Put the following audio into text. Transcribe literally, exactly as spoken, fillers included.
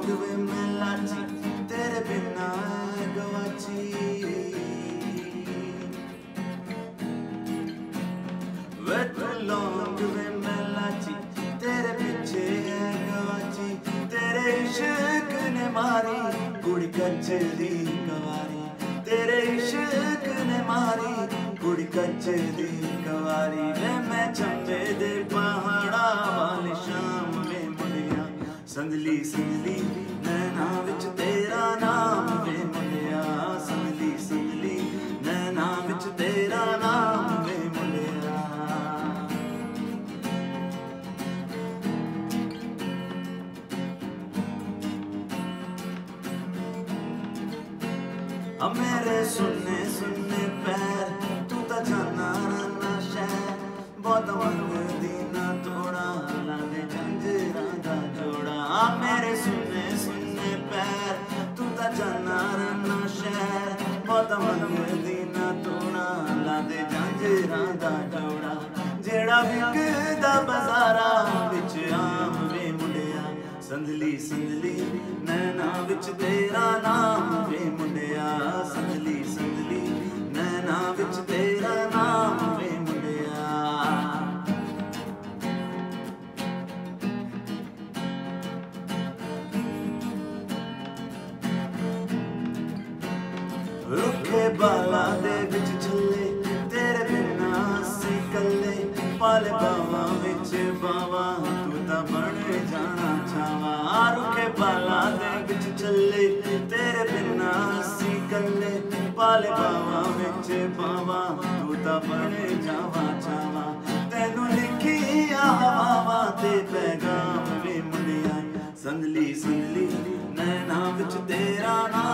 लौंग वे मैं लाची तेरे बिना गवाची वे तू लौंग वे मैं लाची तेरे पीछे गवाची तेरे इश्क ने मारी कुड़ी कच्च दी कवारी तेरे इश्क ने मारी कुड़ी कच्च दी कवारी वे मैं चंबे दे पहाड़ा वाली शाम वे मुंडिया संदली संदली नैना विच तेरा नाम वे मुंडिया संदली संदली नैना विच तेरा नाम वे मुंडिया मेरे सुनने सुनने पैर तू तो जाना ना शहर बहुत मंगदी ना थोड़ा लागे झंझरा दा जोड़ा मेरे सुनने सुनने पैर तू तो जाना ना शहर बहुत मंगदी ना थोड़ा लागे झंझरा दा जोड़ा जेड़ा विकदा बाजारा विच आम वे मुंडिया संदली संदली नैना विच तेरा नाम वे मुंडिया संदली संदली नैना विच तेरा नाम वे मुंडिया रुखे बाला दे विच छल्ले तेरे बिना सी कल्ले पाले बावा विच बावा तू तां बण जाना चावा रुखे बाला दे विच छल्ले तेरे बिना सी कल्ले पाले बावा विच बावा तू तां बण जावा चावा तैनू लिखी हवावां ते पैगाम वे मुंडिया संदली संदली नैना विच तेरा नाम